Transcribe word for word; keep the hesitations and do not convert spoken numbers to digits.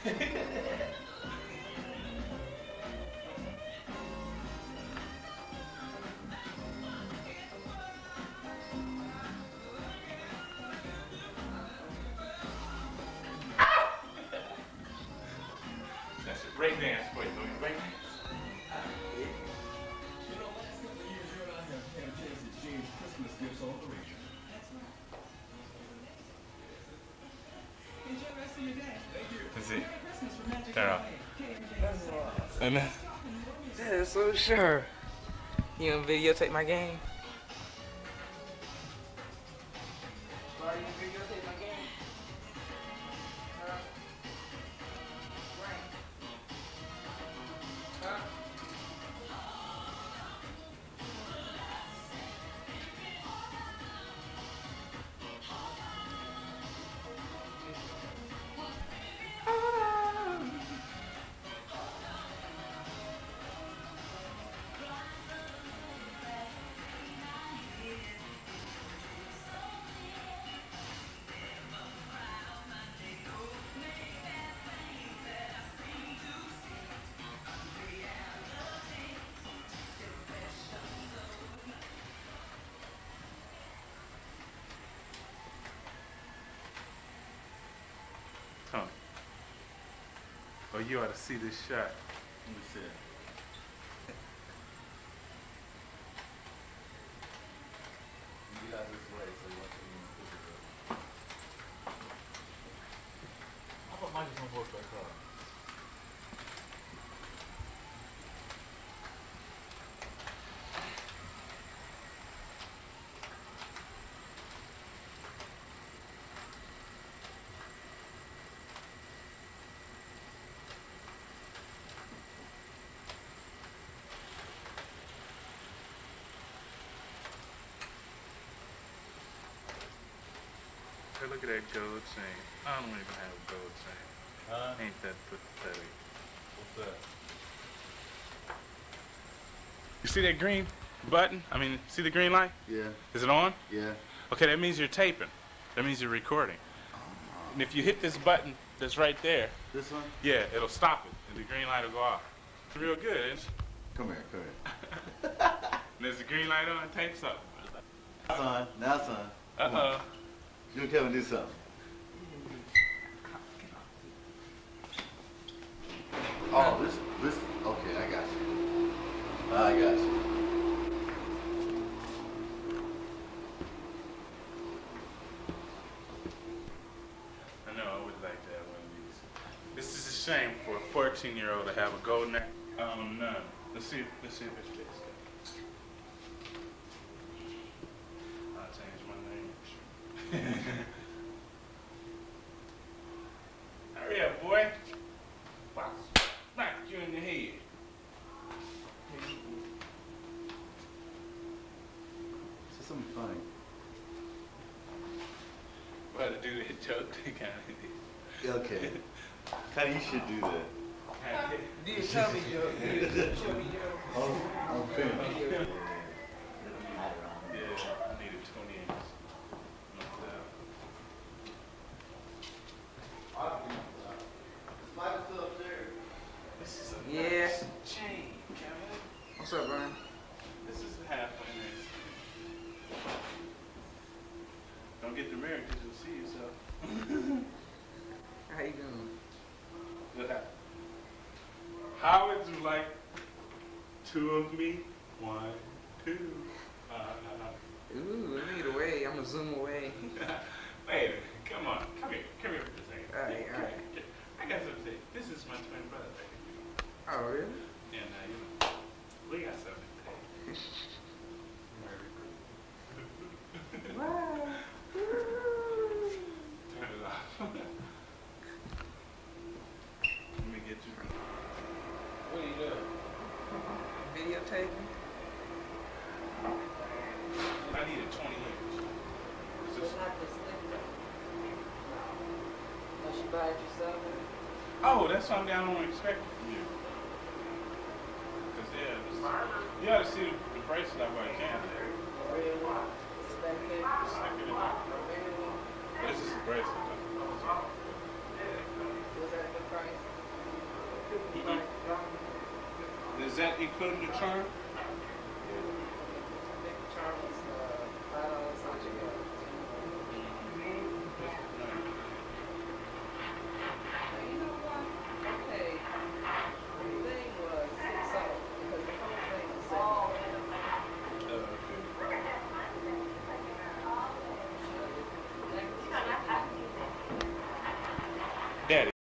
That's a break dance for you, doing break dance. You know, last couple of years, you and I have had a chance to exchange Christmas gifts on the radio. That's right. Enjoy the rest of your day. Thank you. That's it. Merry Christmas from Magic Turn off. And then, That is so sure. You gonna videotape my game? Why are you videotape my game? Huh? Right. Huh? Tony. Oh, you ought to see this shot. Let me see it. Get out this way so you want to see me. How about Mike's on board that car? Hey, look at that gold chain. I don't even have a gold chain. Huh? Ain't that pathetic? What's that? You see that green button? I mean, see the green light? Yeah. Is it on? Yeah. Okay, that means you're taping. That means you're recording. And if you hit this button that's right there, This one? yeah, it'll stop it, and the green light will go off. It's real good, isn't it? Come here, come here. And there's the green light on, tape something. Now, son. Now, son. Come Uh-oh. on. You and Kevin do something. Oh, this, this, okay, I got you. I got you. I know, I would like to have one of these. This is a shame for a fourteen-year-old to have a gold neck. Um, none. Let's see, let's see if it's fixed. I'll change my name. Hurry up, boy. Wow. Smack you in the head. Say something funny. Well, to do that joke, they kind of Okay. Kinda, you should do that. Do you tell me, Joe? Do you tell me, Joe? Oh, I'm film. Yeah, I needed twenty inches. This is a Yeah. nice chain, Kevin. What's up, Brian? This is halfway nice. Don't get the mirror because you'll see yourself. How you doing? What happened? How would you like two of me? One, two. Uh, Ooh, let me get away. I'm gonna zoom away. Wait a minute. Come on. Come here. Come here for a second. All right, Come all right. here. I got something to say. This is my twin brother. Oh, really? And uh, you know, we got something to say. Wow. Turn it off. Let me get you. What are you doing? Videotaping? I needed twenty years. Is this- not this thing. Unless you buy it yourself. Oh, that's something I don't expect from you. Cause yeah, this, you ought to see the, the bracelet I bought Canada. Really? Spend it? Stick it in there. This is a bracelet though. Was that a good price? Is that including the charm? Daddy.